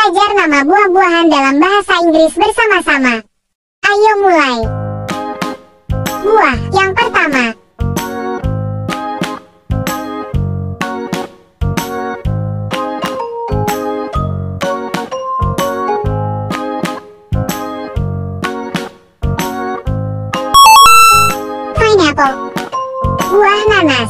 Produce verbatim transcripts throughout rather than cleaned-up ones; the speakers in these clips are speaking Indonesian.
Belajar nama buah-buahan dalam bahasa Inggris bersama-sama. Ayo mulai. Buah yang pertama. Pineapple. Buah nanas.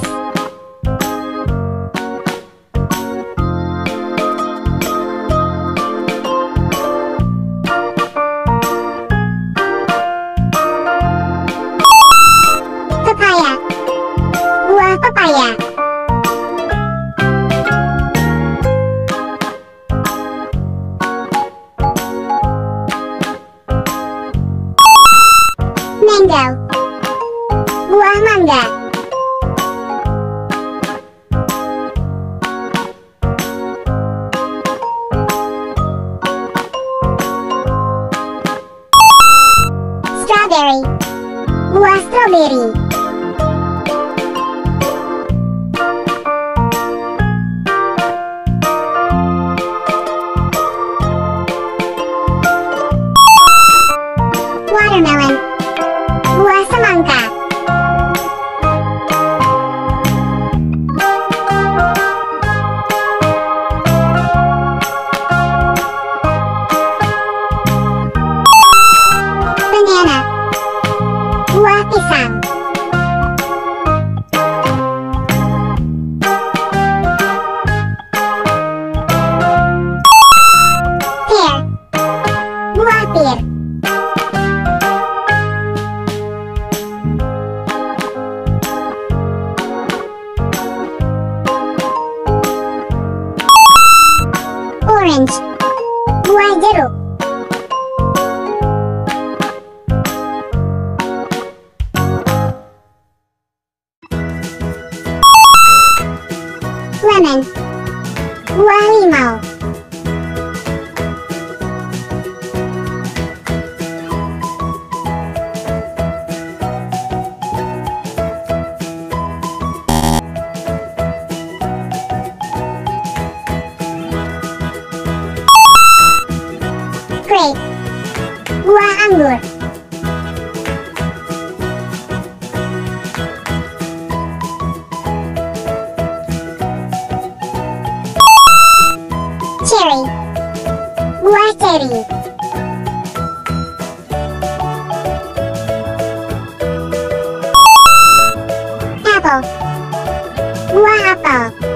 Pepaya. Buah pepaya. Mango. Buah mangga. Strawberry. Buah stroberi. Watermelon. Buah semangka. Banana. Buah pisang. Pear. Buah pir. Orange. Buah jeruk. Lemon. Buah limau. Grape. Buah anggur. Cherry. Buah ceri. Apple. Buah apel.